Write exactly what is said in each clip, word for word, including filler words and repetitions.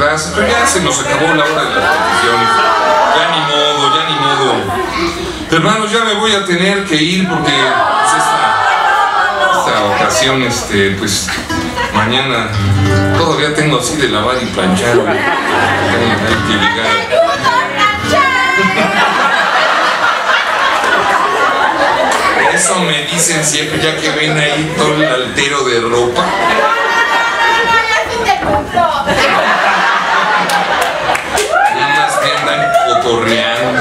casa, pero ya se nos acabó la hora de las peticiones. Ya ni modo, ya ni modo. Hermanos, ya me voy a tener que ir porque pues, esta, esta ocasión, este, pues mañana todavía tengo así de lavar y planchar. Tengo que llegar. Eso me dicen siempre, ya que ven ahí todo el altero de ropa. Nada más me andan cotorreando.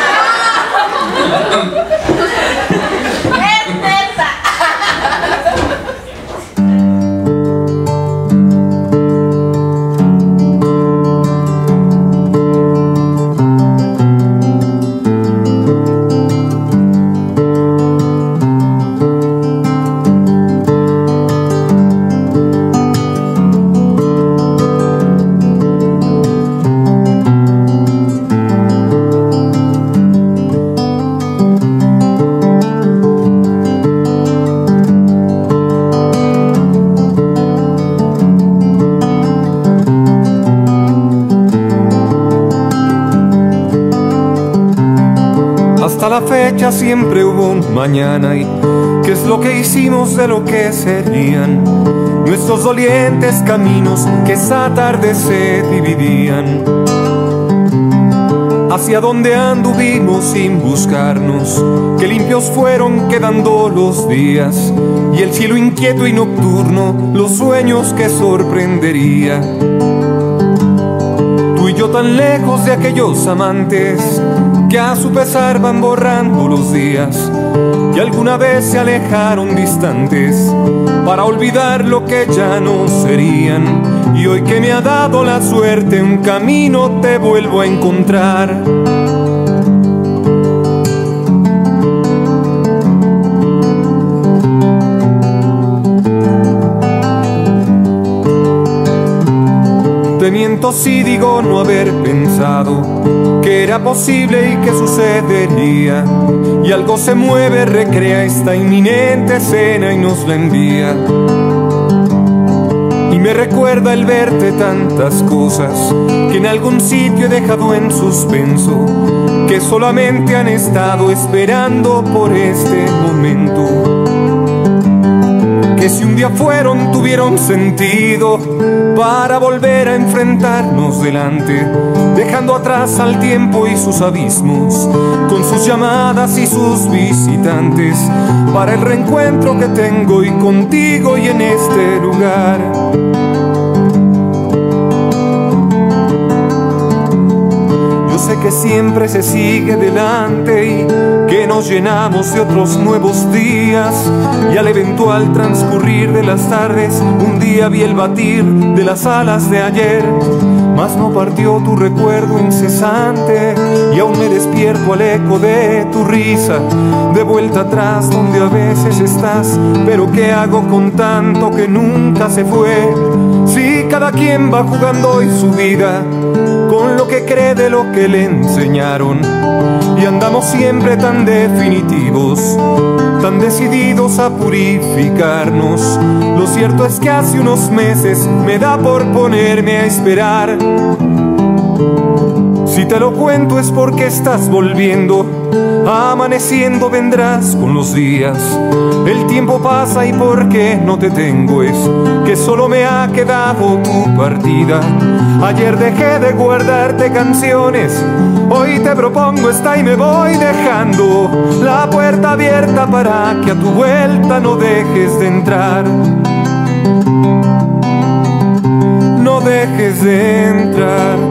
Hasta la fecha siempre hubo un mañana y qué es lo que hicimos de lo que serían nuestros dolientes caminos que esa tarde se dividían. Hacia donde anduvimos sin buscarnos, que limpios fueron quedando los días y el cielo inquieto y nocturno, los sueños que sorprendería. Tú y yo tan lejos de aquellos amantes que a su pesar van borrando los días, que alguna vez se alejaron distantes para olvidar lo que ya no serían. Y hoy que me ha dado la suerte un camino te vuelvo a encontrar. Te miento si digo no haber pensado que era posible y que sucedería, y algo se mueve, recrea esta inminente escena y nos la envía. Y me recuerda el verte tantas cosas que en algún sitio he dejado en suspenso, que solamente han estado esperando por este momento. Que si un día fueron, tuvieron sentido para volver a enfrentarnos delante, dejando atrás al tiempo y sus abismos, con sus llamadas y sus visitantes, para el reencuentro que tengo y contigo y en este lugar. Yo sé que siempre se sigue adelante y que nos llenamos de otros nuevos días, y al eventual transcurrir de las tardes un día vi el batir de las alas de ayer, mas no partió tu recuerdo incesante y aún me despierto al eco de tu risa, de vuelta atrás donde a veces estás. Pero ¿qué hago con tanto que nunca se fue? Si cada quien va jugando hoy su vida con lo que cree de lo que le enseñaron, y andamos siempre tan definitivos, tan decididos a purificarnos. Lo cierto es que hace unos meses me da por ponerme a esperar. Si te lo cuento es porque estás volviendo, amaneciendo vendrás con los días. El tiempo pasa y porque no te tengo es que solo me ha quedado tu partida. Ayer dejé de guardarte canciones, hoy te propongo esta y me voy dejando la puerta abierta para que a tu vuelta no dejes de entrar. No dejes de entrar.